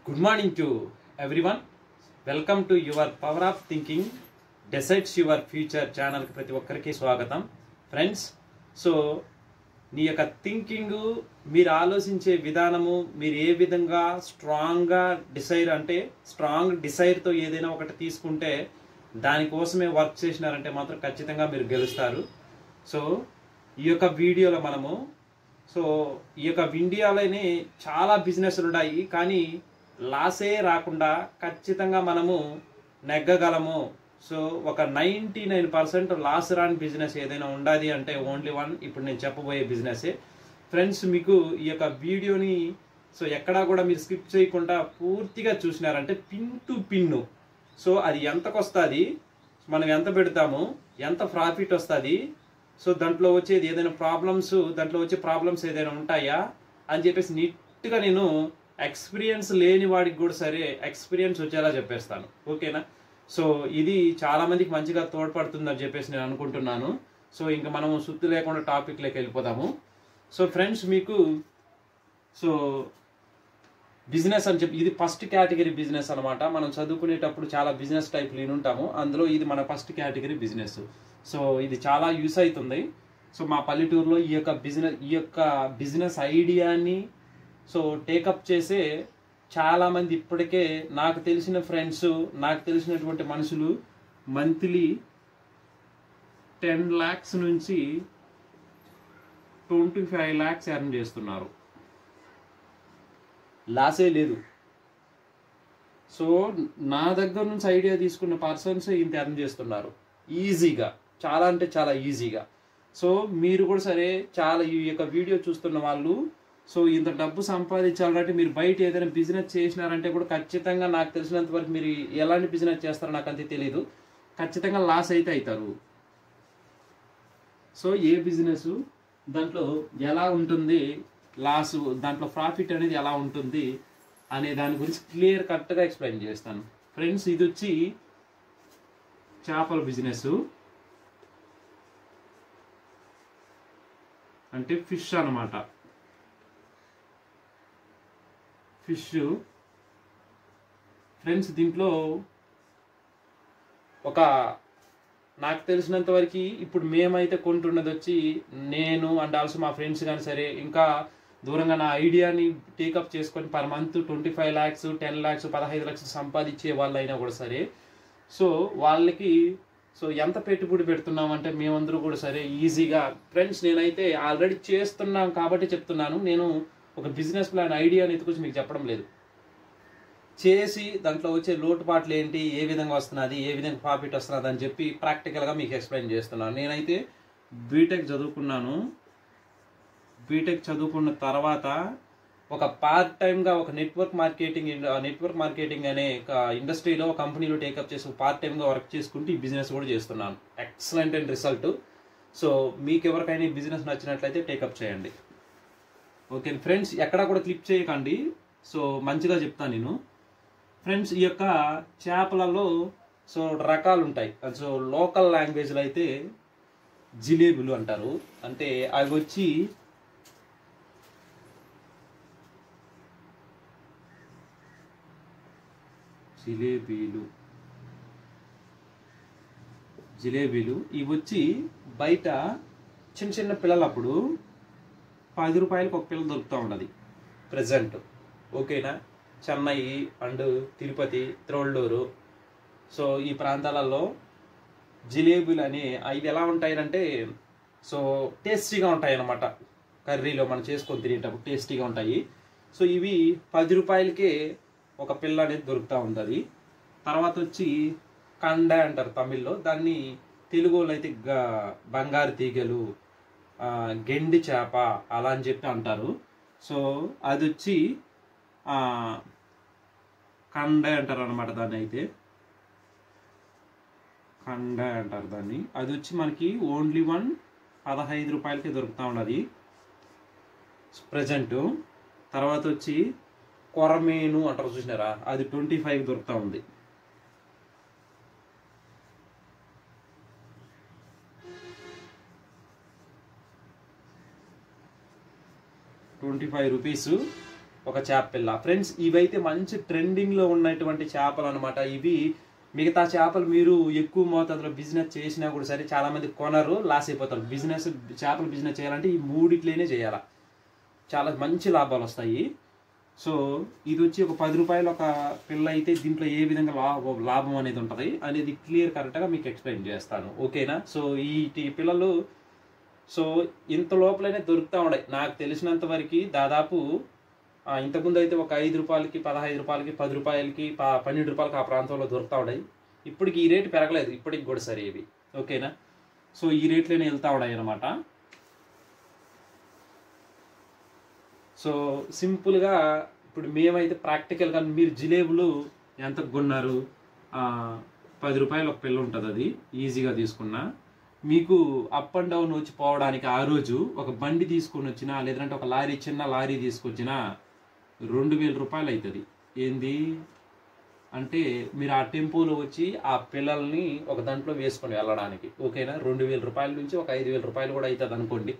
Good morning to everyone. Welcome to your Power of Thinking Decides Your Future channel కి ప్రతి ఒక్కరికి స్వాగతం. Friends, so నీ యొక్క థింకింగ్, మీరు ఆలోచించే విధానము, మీరు ఏ విధంగా స్ట్రాంగ్గా స్ట్రాంగ్ డిసైర్తో ఏదైనా ఒకటి తీసుకుంటే దానికోసమే వర్క్ చేసినారంటే మాత్రం ఖచ్చితంగా మీరు గెలుస్తారు. సో ఈ యొక్క వీడియోలో మనము ఈ యొక్క ఇండియాలోనే చాలా బిజినెస్లు ఉన్నాయి, కానీ లాసే రాకుండా ఖచ్చితంగా మనము నెగ్గగలము. సో ఒక 99% లాస్ రాని బిజినెస్ ఏదైనా ఉండాలి అంటే ఓన్లీ వన్ ఇప్పుడు నేను చెప్పబోయే బిజినెసే. ఫ్రెండ్స్, మీకు ఈ యొక్క వీడియోని ఎక్కడా కూడా మీరు స్కిప్ చేయకుండా పూర్తిగా చూసినారంటే పిన్ టు పిన్ను, సో అది ఎంతకు వస్తుంది, మనం ఎంత పెడతాము, ఎంత ప్రాఫిట్ వస్తుంది, సో దాంట్లో వచ్చేది ఏదైనా ప్రాబ్లమ్స్ ఏదైనా ఉంటాయా అని చెప్పేసి నీట్గా నేను ఎక్స్పీరియన్స్ లేని వాడికి కూడా సరే ఎక్స్పీరియన్స్ వచ్చేలా చెప్పేస్తాను. ఓకేనా? సో ఇది చాలా మందికి మంచిగా తోడ్పడుతుందని చెప్పేసి నేను అనుకుంటున్నాను. సో ఇంకా మనం సుత్తి లేకుండా టాపిక్లోకి వెళ్ళిపోదాము. సో ఫ్రెండ్స్, మీకు బిజినెస్ అని చెప్పి ఇది ఫస్ట్ కేటగిరీ బిజినెస్ అనమాట. మనం చదువుకునేటప్పుడు చాలా బిజినెస్ టైప్ ఉంటాము, అందులో ఇది మన ఫస్ట్ కేటగిరీ బిజినెస్. సో ఇది చాలా యూస్ అవుతుంది. సో మా పల్లెటూరులో ఈ యొక్క బిజినెస్ ఐడియాని టేకప్ చేసే చాలామంది ఇప్పటికే నాకు తెలిసిన ఫ్రెండ్స్, నాకు తెలిసినటువంటి మనుషులు మంత్లీ 10 lakhs నుంచి 25 lakhs ఎర్న్ చేస్తున్నారు. లాసే లేదు. సో నా దగ్గర నుంచి ఐడియా తీసుకున్న పర్సన్స్ ఇంత ఎర్న్ చేస్తున్నారు ఈజీగా, చాలా అంటే చాలా ఈజీగా. సో మీరు కూడా సరే, చాలా ఈ యొక్క వీడియో చూస్తున్న వాళ్ళు ఇంత డబ్బు సంపాదించాలంటే మీరు బయట ఏదైనా బిజినెస్ చేసినారంటే కూడా ఖచ్చితంగా నాకు తెలిసినంత వరకు మీరు ఎలాంటి బిజినెస్ చేస్తారో నాకు అంతే తెలియదు, ఖచ్చితంగా లాస్ అయితే అవుతారు. సో ఏ బిజినెస్ దాంట్లో ఎలా ఉంటుంది, లాస్ దాంట్లో ప్రాఫిట్ అనేది ఎలా ఉంటుంది అనే దాని గురించి క్లియర్ కట్గా ఎక్స్ప్లెయిన్ చేస్తాను. ఫ్రెండ్స్, ఇది వచ్చి చేపల బిజినెస్, అంటే ఫిష్ అన్నమాట. ఫిష్ ఫ్రెండ్స్, దీంట్లో నాకు తెలిసినంత వరకు ఇప్పుడు మేమైతే కొంటున్నది వచ్చి నేను అండ్ ఆల్సో మా ఫ్రెండ్స్ కానీ సరే, ఇంకా దూరంగా నా ఐడియాని టేకప్ చేసుకొని per month 25 lakhs 10 lakhs 15 lakhs సంపాదించే వాళ్ళైనా కూడా సరే, సో వాళ్ళకి ఎంత పెట్టుబడి పెడుతున్నామంటే మేమందరూ కూడా సరే ఈజీగా. ఫ్రెండ్స్, నేనైతే ఆల్రెడీ చేస్తున్నాం కాబట్టి చెప్తున్నాను, నేను ఒక బిజినెస్ ప్లాన్ ఐడియాని ఎత్తుకొచ్చి మీకు చెప్పడం లేదు. చేసి దాంట్లో వచ్చే లోటుపాట్లు ఏంటి, ఏ విధంగా వస్తున్నది, ఏ విధంగా ప్రాఫిట్ వస్తున్నది అని చెప్పి ప్రాక్టికల్గా మీకు ఎక్స్ప్లెయిన్ చేస్తున్నాను. నేనైతే బీటెక్ చదువుకున్నాను. బీటెక్ చదువుకున్న తర్వాత ఒక పార్ట్ టైమ్గా ఒక నెట్వర్క్ మార్కెటింగ్ అనే ఇండస్ట్రీలో కంపెనీలో టేకప్ చేసి పార్ట్ టైమ్గా వర్క్ చేసుకుంటూ ఈ బిజినెస్ కూడా చేస్తున్నాను. Excellent and result. సో మీకు ఎవరికైనా ఈ బిజినెస్ నచ్చినట్లయితే టేకప్ చేయండి. ఓకే ఫ్రెండ్స్, ఎక్కడా కూడా క్లిక్ చేయకండి. సో మంచిగా చెప్తాను నేను. ఫ్రెండ్స్, ఈ యొక్క చేపలలో రకాలు ఉంటాయి. సో లోకల్ లాంగ్వేజ్లో అయితే జిలేబీలు అంటారు. అంటే అవి వచ్చి జిలేబీలు ఇవి వచ్చి బయట చిన్న చిన్న పిల్లలప్పుడు 10 రూపాయలకు ఒక పిల్ల దొరుకుతూ ఉన్నది ప్రజెంట్. ఓకేనా? చెన్నై అండ్ తిరుపతి, త్రోళ్ళూరు, సో ఈ ప్రాంతాలలో జిలేబీలు అని ఇవి ఎలా ఉంటాయంటే టేస్టీగా ఉంటాయి అన్నమాట. కర్రీలో మనం చేసుకొని తినేటప్పుడు టేస్టీగా ఉంటాయి. సో ఇవి 10 రూపాయలకే ఒక పిల్ల అనేది దొరుకుతూ ఉంటుంది. తర్వాత వచ్చి కండ అంటారు తమిళ్లో, దాన్ని తెలుగులో అయితే బంగారు తీగలు, గెండి చేప అలా అని చెప్పి అంటారు. సో అది వచ్చి కండ అంటారు అనమాట. దాన్ని అయితే కండ అంటారు దాన్ని. అది వచ్చి మనకి ఓన్లీ 15 రూపాయలకే దొరుకుతూ ఉన్నది ప్రజెంట్. తర్వాత వచ్చి కొరమేను అంటారు, చూసినారా, అది 25 దొరుకుతూ ఉంది. 25 రూపీస్. ఒక చేప పిల్ల. ఫ్రెండ్స్ ఇవైతే మంచి ట్రెండింగ్లో ఉన్నటువంటి చేపలు అనమాట. ఇవి మిగతా చేపలు మీరు ఎక్కువ మోతాదులో బిజినెస్ చేసినా కూడా సరే చాలామంది కొనరు, లాస్ అయిపోతారు. చేపల బిజినెస్ చేయాలంటే ఈ మూడిట్లోనే చేయాలి, చాలా మంచి లాభాలు వస్తాయి. సో ఇది వచ్చి ఒక 10 రూపాయలు ఒక పిల్ల అయితే దీంట్లో ఏ విధంగా లాభం అనేది ఉంటుంది అనేది క్లియర్ కరెక్ట్గా మీకు ఎక్స్ప్లెయిన్ చేస్తాను, ఓకేనా. సో ఈ పిల్లలు సో ఇంత లోపలనే దొరుకుతూ ఉన్నాయి నాకు తెలిసినంత వరకు. దాదాపు ఇంతకుముందు అయితే ఒక 5 రూపాయలకి, 15 రూపాయలకి, 10 రూపాయలకి, 12 రూపాయలకి ఆ ప్రాంతంలో దొరుకుతూ ఉన్నాయి. ఇప్పటికి ఈ రేటు పెరగలేదు, ఇప్పటికి కూడా సరే ఇవి, ఓకేనా. సో ఈ రేట్లోనే వెళ్తూ ఉన్నాయి అనమాట. సో సింపుల్గా ఇప్పుడు మేమైతే ప్రాక్టికల్గా మీరు జిలేబులు ఎంతకు కొన్నారు, 10 రూపాయలు ఒక పిల్ల ఉంటుంది, అది ఈజీగా తీసుకున్నా. మీకు అప్ అండ్ డౌన్ వచ్చి పోవడానికి ఆ రోజు ఒక బండి తీసుకొని వచ్చినా లేదంటే ఒక లారీ, చిన్న లారీ తీసుకొచ్చినా 2000 రూపాయలు అవుతుంది. ఏంది అంటే మీరు ఆ టెంపోలో వచ్చి ఆ పిల్లల్ని ఒక దాంట్లో వేసుకొని వెళ్ళడానికి, ఓకేనా. 2000 రూపాయల నుంచి ఒక 5000 రూపాయలు కూడా అవుతుంది అనుకోండి.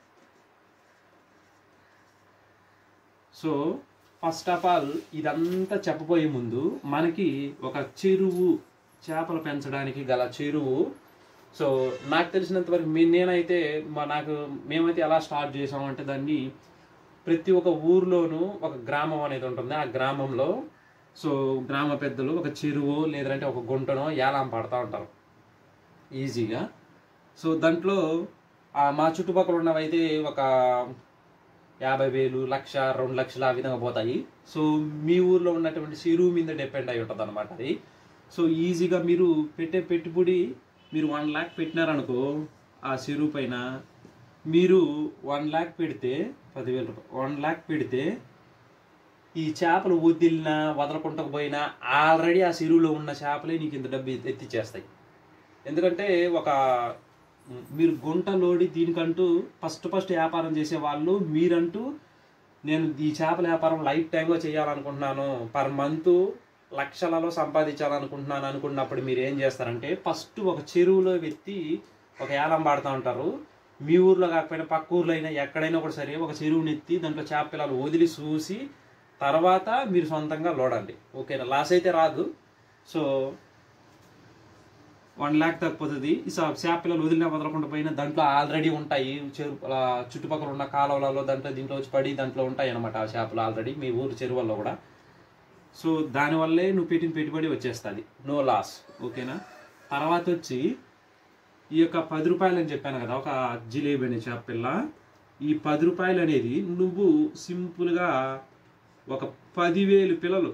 సో ఫస్ట్ ఆఫ్ ఆల్ ఇదంతా చెప్పబోయే ముందు మనకి ఒక చెరువు, చేపలు పెంచడానికి గల చెరువు. సో నాకు తెలిసినంత వరకు నేనైతే మేమైతే ఎలా స్టార్ట్ చేసామంటే దాన్ని ప్రతి ఒక్క ఊర్లోనూ ఒక గ్రామం అనేది ఉంటుంది. ఆ గ్రామంలో సో గ్రామ పెద్దలు ఒక చెరువు లేదంటే ఒక గుంటనో ఏలాం పడతా ఉంటారు ఈజీగా. సో దాంట్లో మా చుట్టుపక్కల ఉన్నవైతే ఒక 50,000, 1,00,000, 2,00,000 ఆ విధంగా పోతాయి. సో మీ ఊర్లో ఉన్నటువంటి చెరువు మీద డిపెండ్ అయి ఉంటుంది అనమాట అది. సో ఈజీగా మీరు పెట్టే పెట్టుబడి మీరు 1 lakh పెట్టినారనుకో, ఆ చెరువు పైన మీరు 1 lakh పెడితే 10,000 రూపాయలు, 1 lakh పెడితే ఈ చేపలు వదిలినా వదలకుండా పోయినా ఆల్రెడీ ఆ చెరువులో ఉన్న చేపలే నీకు ఇంత డబ్బు ఎత్తిచ్చేస్తాయి. ఎందుకంటే మీరు గుంటలోడి దీనికంటూ ఫస్ట్ వ్యాపారం చేసే వాళ్ళు మీరంటూ నేను ఈ చేపల వ్యాపారం లైఫ్ టైంగా చేయాలనుకుంటున్నాను, పర్ మంత్ లక్షలలో సంపాదించాలనుకుంటున్నాను అనుకున్నప్పుడు మీరు ఏం చేస్తారంటే ఫస్ట్ ఒక చెరువులో వెత్తి ఒక ఏలం పాడుతూ ఉంటారు. మీ ఊర్లో కాకపోయినా పక్క ఊర్లో అయినా ఎక్కడైనా కూడా సరే ఒక చెరువుని ఎత్తి దాంట్లో చేప పిల్లలు వదిలి చూసి తర్వాత మీరు సొంతంగా లోడండి, ఓకేనా. లాస్ అయితే రాదు. సో 1 lakh తగ్గిపోతుంది. ఈ చేప పిల్లలు వదిలినా వదలకుండా పోయినా దాంట్లో ఆల్రెడీ ఉంటాయి, చుట్టుపక్కల ఉన్న కాలువలలో దీంట్లో వచ్చి పడి దాంట్లో ఉంటాయి అనమాట ఆ చేపలు ఆల్రెడీ మీ ఊరు చెరువుల్లో కూడా. సో దానివల్లే నువ్వు పెట్టిన పెట్టుబడి వచ్చేస్తుంది, నో లాస్, ఓకేనా. తర్వాత వచ్చి ఈ యొక్క 10 రూపాయలు అని చెప్పాను కదా ఒక జిలేబీ అనే చేప పిల్ల. ఈ 10 రూపాయలు అనేది నువ్వు సింపుల్గా ఒక 10,000 పిల్లలు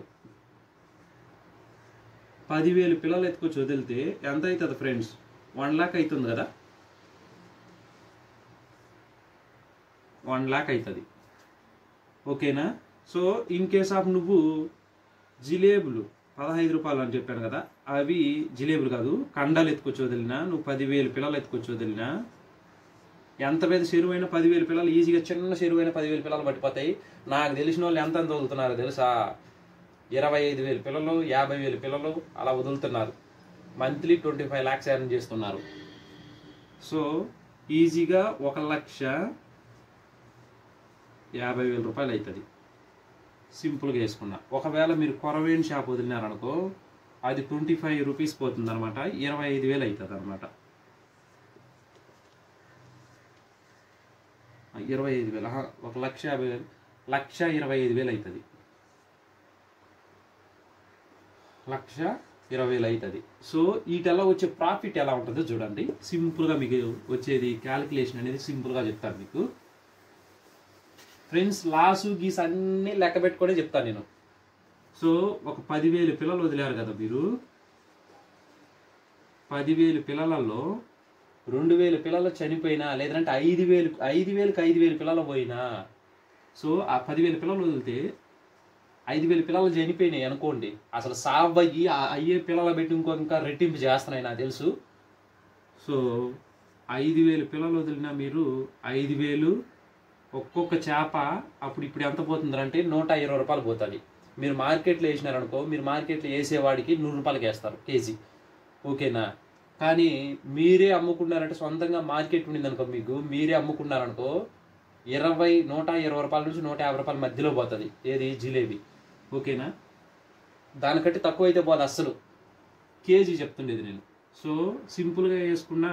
10,000 పిల్లలు ఎత్తుకొచ్చి వదిలితే ఎంత అవుతుంది ఫ్రెండ్స్? 1 lakh అవుతుంది కదా, 1 lakh అవుతుంది, ఓకేనా. సో ఇన్ కేస్ ఆఫ్ నువ్వు జిలేబులు 15 రూపాయలు అని చెప్పాను కదా, అవి జిలేబులు కాదు కండాలు ఎత్తుకొచ్చి వదిలినా, నువ్వు 10,000 పిల్లలు ఎత్తుకొచ్చి వదిలినా ఎంత పెద్ద చెరువు అయినా 10,000 పిల్లలు ఈజీగా, చిన్న చెరువు అయినా 10,000 పిల్లలు పట్టిపోతాయి. నాకు తెలిసిన వాళ్ళు ఎంత వదులుతున్నారో తెలుసా? 25,000 పిల్లలు, 50,000 పిల్లలు అలా వదులుతున్నారు. మంత్లీ 25 lakhs ఎర్న్ చేస్తున్నారు. సో ఈజీగా 1,50,000 రూపాయలు అవుతుంది సింపుల్గా వేసుకున్నా. ఒకవేళ మీరు కొరవేణి షాప్ వదిలినారనుకో అది 25 రూపీస్ పోతుంది అనమాట, 25,000 అవుతుంది అనమాట. 25,000, 1,50,000, 1,25,000 అవుతుంది, 1,20,000 అవుతుంది. సో వీటెలా వచ్చే ప్రాఫిట్ ఎలా ఉంటుందో చూడండి. సింపుల్గా మీకు వచ్చేది క్యాలిక్యులేషన్ అనేది సింపుల్గా చెప్తాను మీకు ఫ్రెండ్స్. లాసు గీస్ అన్నీ లెక్క పెట్టుకొని చెప్తాను నేను. సో ఒక 10,000 పిల్లలు వదిలేరు కదా మీరు, 10,000 పిల్లలలో 2,000 పిల్లలు చనిపోయినా లేదంటే 5,000 పిల్లలు పోయినా, సో ఆ 10,000 పిల్లలు వదిలితే 5,000 పిల్లలు చనిపోయినాయి అనుకోండి, అసలు సావయ్యి అయ్యే పిల్లలు పెట్టి ఇంకా రెట్టింపు చేస్తున్నాయి నాకు తెలుసు. సో 5,000 పిల్లలు వదిలినా మీరు 5,000 ఒక్కొక్క చేప అప్పుడు ఇప్పుడు ఎంత పోతుందంటే 120 రూపాయలు పోతుంది. మీరు మార్కెట్లో వేసినారనుకో, మీరు మార్కెట్లో వేసేవాడికి 100 రూపాయలకి వేస్తారు కేజీ, ఓకేనా. కానీ మీరే అమ్ముకున్నారంటే సొంతంగా మార్కెట్ ఉండింది అనుకో, మీకు మీరే అమ్ముకున్నారనుకో 120 రూపాయల నుంచి 150 రూపాయల మధ్యలో పోతుంది ఏది జిలేబీ, ఓకేనా. దానికంటే తక్కువ అయితే పోదు అస్సలు, కేజీ చెప్తుండేది నేను. సో సింపుల్గా వేసుకున్న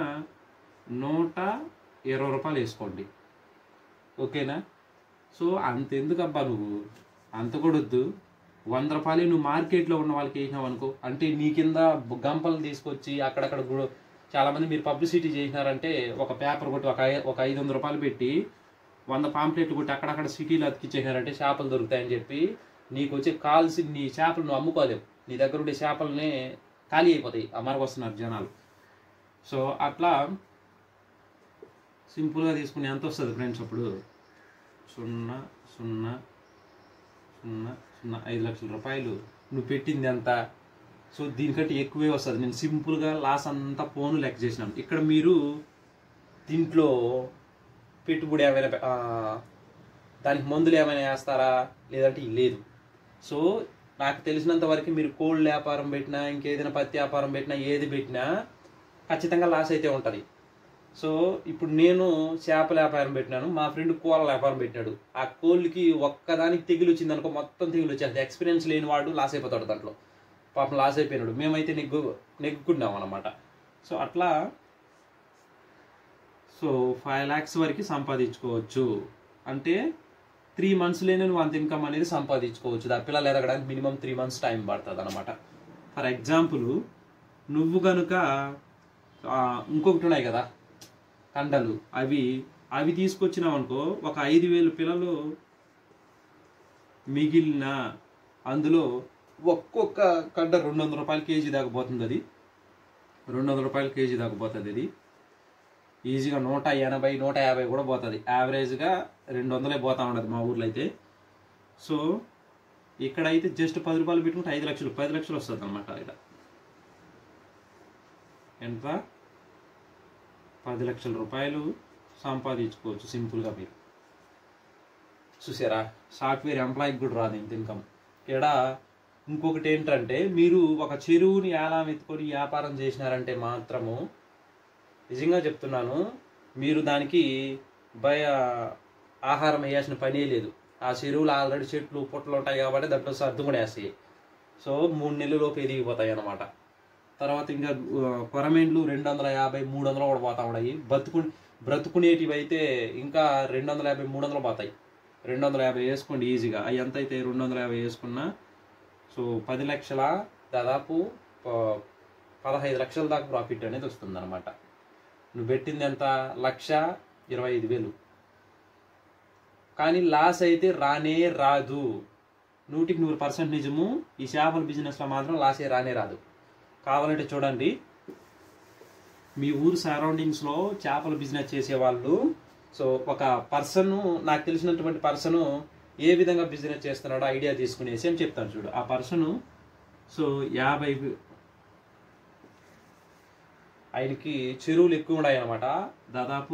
120 రూపాయలు వేసుకోండి, ఓకేనా. సో అంతెందుకబ్బా నువ్వు, అంత కూడా వద్దు. 100 రూపాయలు నువ్వు మార్కెట్లో ఉన్న వాళ్ళకి వేసినావు అనుకో, అంటే నీ కింద గంపలు తీసుకొచ్చి అక్కడక్కడ చాలామంది మీరు పబ్లిసిటీ చేసినారంటే ఒక పేపర్ కొట్టి ఒక 500 రూపాయలు పెట్టి 100 పాంప్లెట్లు కొట్టి అక్కడక్కడ సిటీలో అతికిచ్చేసినారంటే చేపలు దొరుకుతాయని చెప్పి నీకు వచ్చి కాల్సి నీ చేపలు నువ్వు అమ్ముకోలేవు, నీ దగ్గర ఉండే చేపలనే ఖాళీ అయిపోతాయి, అమరకొస్తున్నారు జనాలు. సో అట్లా సింపుల్గా తీసుకుని ఎంత వస్తుంది ఫ్రెండ్స్ అప్పుడు 5 లక్షల రూపాయలు నువ్వు పెట్టింది ఎంత. సో దీనికంటే ఎక్కువే వస్తుంది. నేను సింపుల్గా లాస్ అంతా ఫోను లెక్క చేసినాను. ఇక్కడ మీరు దీంట్లో పెట్టుబడి ఏమైనా దానికి మందులు ఏమైనా వేస్తారా లేదంటే లేదు. సో నాకు తెలిసినంత వరకు మీరు కోల్డ్ వ్యాపారం పెట్టినా ఇంకేదైనా పత్తి వ్యాపారం పెట్టినా ఏది పెట్టినా ఖచ్చితంగా లాస్ అయితే ఉంటుంది. సో ఇప్పుడు నేను చేపల వ్యాపారం పెట్టినాను, మా ఫ్రెండ్ కోళ్ళ వ్యాపారం పెట్టినాడు. ఆ కోళ్ళకి ఒక్కదానికి తెగులు వచ్చింది అనుకో, మొత్తం తెగులు వచ్చేది. ఎక్స్పీరియన్స్ లేని వాడు లాస్ అయిపోతాడు దాంట్లో, పాపం లాస్ అయిపోయినాడు. మేమైతే నెగ్గుకున్నాం అనమాట. సో అట్లా 5 lakhs వరకు సంపాదించుకోవచ్చు. అంటే 3 monthsలోనే నువ్వు అంత ఇన్కమ్ అనేది సంపాదించుకోవచ్చు. ఆ పిల్లలు ఎదగడానికి మినిమం 3 months టైం పడుతుంది అనమాట. ఫర్ ఎగ్జాంపుల్ నువ్వు కనుక ఇంకొకటి ఉన్నాయి కదా కండలు, అవి తీసుకొచ్చినావు అనుకో, ఒక 5,000 పిల్లలు మిగిలిన అందులో ఒక్కొక్క కండ 200 రూపాయల కేజీ దాకా పోతుంది. అది 200 రూపాయల కేజీ దాకా పోతుంది. అది ఈజీగా 180, 150 కూడా పోతుంది. యావరేజ్గా 200 పోతా ఉండదు మా ఊర్లో అయితే. సో ఇక్కడైతే జస్ట్ 10 రూపాయలు పెట్టుకుంటే 5 లక్షలు 10 లక్షలు వస్తుంది అనమాట. ఇక్కడ ఎంత 10 లక్షల రూపాయలు సంపాదించుకోవచ్చు సింపుల్గా. మీరు చూసారా, సాఫ్ట్వేర్ ఎంప్లాయీకి కూడా రాదు ఇంత ఇన్కమ్. ఇక్కడ ఇంకొకటి ఏంటంటే, మీరు ఒక చెరువుని ఏలాం ఎత్తుకొని వ్యాపారం చేసినారంటే మాత్రము నిజంగా చెప్తున్నాను, మీరు దానికి ఆహారం వేయాల్సిన పనే లేదు. ఆ చెరువులు ఆల్రెడీ చెట్లు పుట్టలు ఉంటాయి కాబట్టి దాంట్లో సర్దు కూడా వేస్తాయి. సో 3 నెలలలోపు ఎదిగిపోతాయి అన్నమాట. తర్వాత ఇంకా కొరమేండ్లు 250, 300 కూడా పోతా ఉన్నాయి. బ్రతుకునేటివి అయితే ఇంకా 250, 300 పోతాయి. 250 వేసుకోండి ఈజీగా. అవి ఎంత అయితే 250 వేసుకున్నా సో 10 లక్షల దాదాపు 15 లక్షల దాకా ప్రాఫిట్ అనేది వస్తుంది అనమాట. నువ్వు పెట్టింది ఎంత 1,25,000. కానీ లాస్ అయితే రానే రాదు. 100% నిజము. ఈ చేపల బిజినెస్లో మాత్రం లాసే రానే రాదు. కావాలంటే చూడండి, మీ ఊరు సరౌండింగ్స్లో చేపల బిజినెస్ చేసేవాళ్ళు, సో ఒక పర్సన్, నాకు తెలిసినటువంటి పర్సను ఏ విధంగా బిజినెస్ చేస్తున్నాడో ఐడియా తీసుకునేసి అని చెప్తాను చూడు. ఆ పర్సను సో 50, ఆయనకి చెరువులు ఎక్కువ ఉన్నాయి అన్నమాట. దాదాపు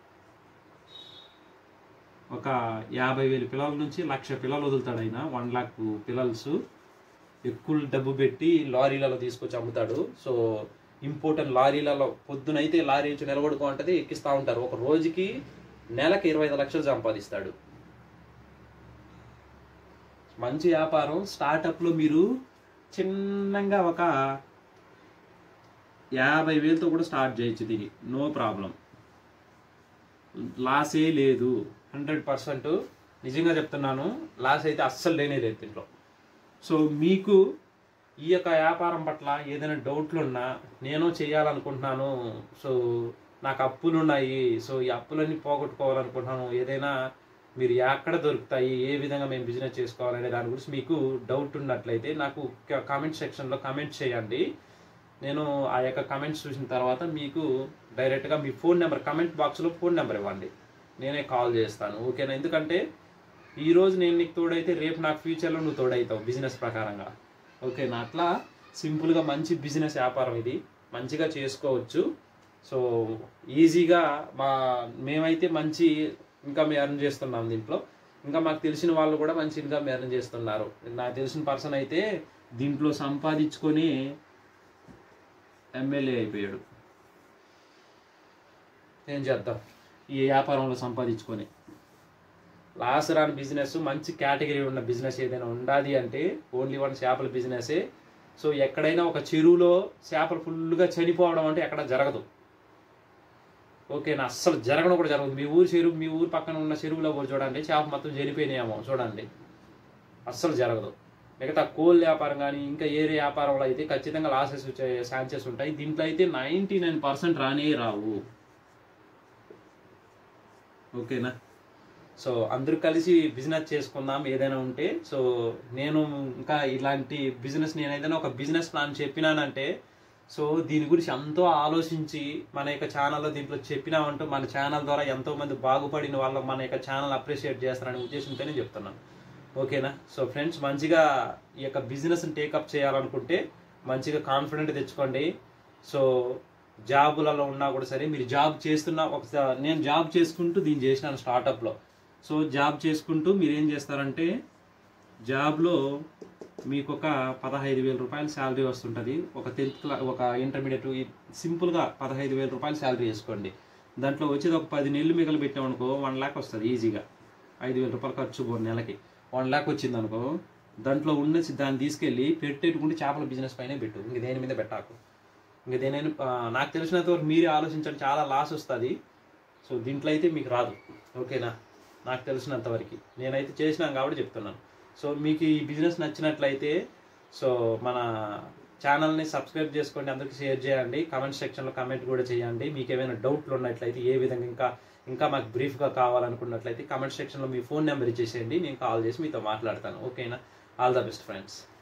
ఒక 50,000 పిల్లల నుంచి 1,00,000 పిల్లలు వదులుతాడు ఆయన. 1 lakh పిల్లల్స్ ఎక్కువ డబ్బు పెట్టి లారీలలో తీసుకొచ్చి అమ్ముతాడు. సో ఇంపోర్టెంట్ లారీలలో పొద్దునైతే లారీ నుంచి నిలబడుకో ఉంటుంది, ఎక్కిస్తూ ఉంటారు. ఒక రోజుకి నెలకు 25 లక్షలు సంపాదిస్తాడు. మంచి వ్యాపారం. స్టార్టప్లో మీరు చిన్నగా ఒక 50,000తో కూడా స్టార్ట్ చేయొచ్చు. దీన్ని నో ప్రాబ్లం, లాసే లేదు. 100% నిజంగా చెప్తున్నాను, లాస్ అయితే అస్సలు లేనే లేదు దీంట్లో. సో మీకు ఈ యొక్క వ్యాపారం పట్ల ఏదైనా డౌట్లు ఉన్నా, నేను చేయాలనుకుంటున్నాను, సో నాకు అప్పులు ఉన్నాయి, సో ఈ అప్పులన్నీ పోగొట్టుకోవాలనుకుంటున్నాను, ఏదైనా మీరు ఎక్కడ దొరుకుతాయి, ఏ విధంగా మేము బిజినెస్ చేసుకోవాలనే దాని గురించి మీకు డౌట్ ఉన్నట్లయితే నాకు కామెంట్ సెక్షన్లో కామెంట్ చేయండి. నేను ఆ యొక్క కామెంట్స్ చూసిన తర్వాత మీకు డైరెక్ట్గా మీ ఫోన్ నెంబర్, కామెంట్ బాక్స్లో ఫోన్ నెంబర్ ఇవ్వండి, నేనే కాల్ చేస్తాను, ఓకేనా. ఎందుకంటే ఈరోజు నేను నీకు తోడైతే రేపు నాకు ఫ్యూచర్లో నువ్వు తోడవుతావు బిజినెస్ ప్రకారంగా, ఓకేనా. అట్లా సింపుల్గా మంచి బిజినెస్ వ్యాపారం ఇది, మంచిగా చేసుకోవచ్చు. సో ఈజీగా మేమైతే మంచి ఇన్కమ్ ఎర్న్ చేస్తున్నాం దీంట్లో. ఇంకా మాకు తెలిసిన వాళ్ళు కూడా మంచి ఇన్కమ్ ఎర్న్ చేస్తున్నారు. నాకు తెలిసిన పర్సన్ అయితే దీంట్లో సంపాదించుకొని ఎమ్మెల్యే అయిపోయాడు. ఏం చేద్దాం, ఈ వ్యాపారంలో సంపాదించుకొని. లాస్ రాని బిజినెస్, మంచి కేటగిరీ ఉన్న బిజినెస్ ఏదైనా ఉండాలి అంటే ఓన్లీ వన్ చేపల బిజినెసే. సో ఎక్కడైనా ఒక చెరువులో చేపలు ఫుల్గా చనిపోవడం అంటే ఎక్కడ జరగదు. ఓకేనా, అస్సలు జరగడం కూడా జరగదు. మీ ఊరు పక్కన ఉన్న చెరువులో కూడా చూడండి, చేప మొత్తం చనిపోయినాయేమో చూడండి, అస్సలు జరగదు. మిగతా కోల్ వ్యాపారం కానీ ఇంకా ఏరే వ్యాపారంలో అయితే ఖచ్చితంగా లాసెస్ వచ్చే ఛాన్సెస్ ఉంటాయి. దీంట్లో అయితే 99% రానే రావు. ఓకేనా, సో అందరూ కలిసి బిజినెస్ చేసుకుందాం ఏదైనా ఉంటే. సో నేను ఇంకా ఇలాంటి బిజినెస్, నేను ఏదైనా ఒక బిజినెస్ ప్లాన్ చెప్పినానంటే సో దీని గురించి ఎంతో ఆలోచించి మన యొక్క ఛానల్లో దీంట్లో చెప్పినామంటూ మన ఛానల్ ద్వారా ఎంతోమంది బాగుపడిన వాళ్ళు మన యొక్క ఛానల్ అప్రిషియేట్ చేస్తారనే ఉద్దేశంతోనే చెప్తున్నాను. ఓకేనా, సో ఫ్రెండ్స్ మంచిగా ఈ యొక్క బిజినెస్ని టేకప్ చేయాలనుకుంటే మంచిగా కాన్ఫిడెంట్ తెచ్చుకోండి. సో జాబులలో ఉన్నా కూడా సరే, మీరు జాబ్ చేస్తున్నా నేను జాబ్ చేసుకుంటూ దీన్ని చేసినాను స్టార్టప్లో. సో జాబ్ చేసుకుంటూ మీరు ఏం చేస్తారంటే జాబ్లో మీకు ఒక 15,000 రూపాయలు శాలరీ వస్తుంటుంది. ఒక 10th క్లాస్, ఒక ఇంటర్మీడియట్, సింపుల్గా 15,000 రూపాయలు శాలరీ వేసుకోండి. దాంట్లో వచ్చేది ఒక 10 నెలలు మిగిలి పెట్టామనుకో 1 lakh వస్తుంది ఈజీగా. 5,000 రూపాయలు ఖర్చు 1 నెలకి 1 lakh వచ్చింది అనుకో, దాంట్లో ఉన్న దాన్ని తీసుకెళ్ళి పెట్టేట్టుకుంటే చేపల బిజినెస్ పైనే పెట్టు, ఇంక దేని మీద పెట్టాకు. ఇంక దేనైనా నాకు తెలిసినంత వరకు మీరే ఆలోచించండి, చాలా లాస్ వస్తుంది. సో దీంట్లో అయితే మీకు రాదు. ఓకేనా, నాకు తెలిసినంత వరకు నేనైతే చేసినాను కాబట్టి చెప్తున్నాను. సో మీకు ఈ బిజినెస్ నచ్చినట్లయితే సో మన ఛానల్ని సబ్స్క్రైబ్ చేసుకోండి, అందరికీ షేర్ చేయండి, కామెంట్ సెక్షన్లో కామెంట్ కూడా చేయండి. మీకు ఏమైనా డౌట్లు ఉన్నట్లయితే, ఏ విధంగా ఇంకా మాకు బ్రీఫ్గా కావాలనుకున్నట్లయితే కామెంట్ సెక్షన్లో మీ ఫోన్ నెంబర్ ఇచ్చేసేయండి, నేను కాల్ చేసి మీతో మాట్లాడతాను. ఓకేనా, ఆల్ ద బెస్ట్ ఫ్రెండ్స్.